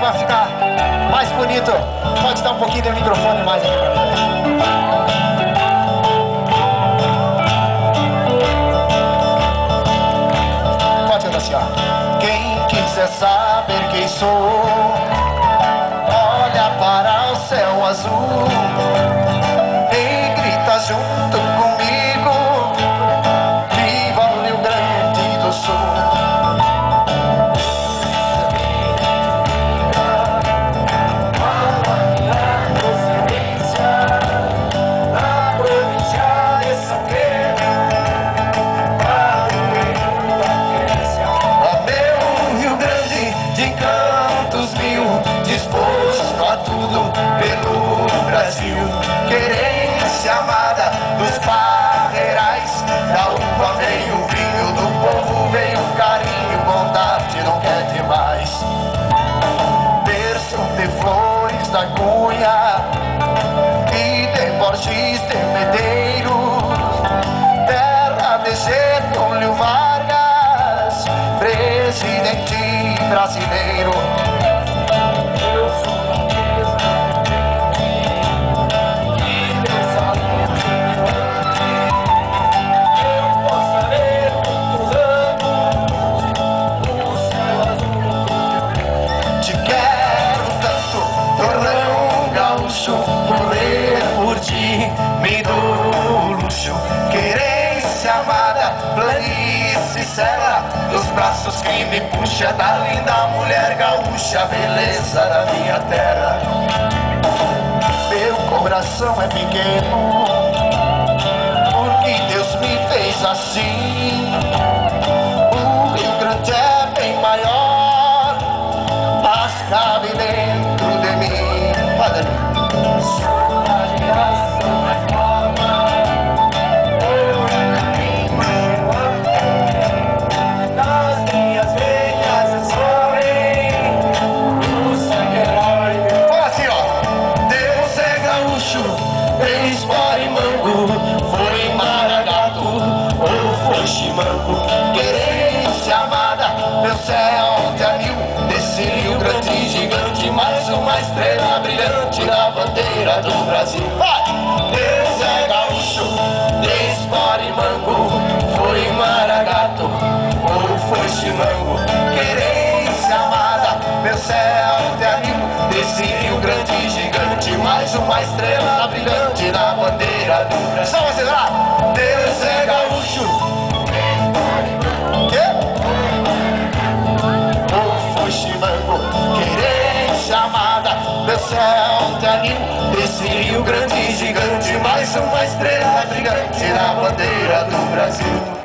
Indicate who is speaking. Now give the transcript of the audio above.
Speaker 1: pra ficar mais bonito. Pode dar um pouquinho do microfone mais aqui pra mim. Pode cantar assim, ó. Quem quiser saber quem sou, olha para o céu azul e grita junto comigo: viva o Rio Grande do Sul. Querência amada dos parreirais, da uva veio o vinho, do povo veio o carinho, bondade não quer demais. Berço de flores da Cunha e de Borges de Medeiros, terra de Getúlio Vargas, presidente brasileiro. Morrer por ti, me dou o luxo. Querência amada, planície serra, dos braços quem me puxa, da linda mulher gaúcha, beleza da minha terra. Meu coração é pequeno, porque Deus me fez assim. O Rio Grande é bem maior, mas cabe dentro de mim. Padre. Querência amada, meu céu te anil, desse Rio Grande gigante, mais uma estrela brilhante na bandeira do Brasil. Vai! Deus é gaúcho, de Mango, foi Maragato ou foi Chimango. Querência amada, meu céu te anil, desse Rio Grande gigante, mais uma estrela brilhante na bandeira do Brasil. Só você lá! Deus é gaúcho, querência amada, meu céu te anil, desse Rio Grande gigante, mais uma estrela brilhante na bandeira do Brasil.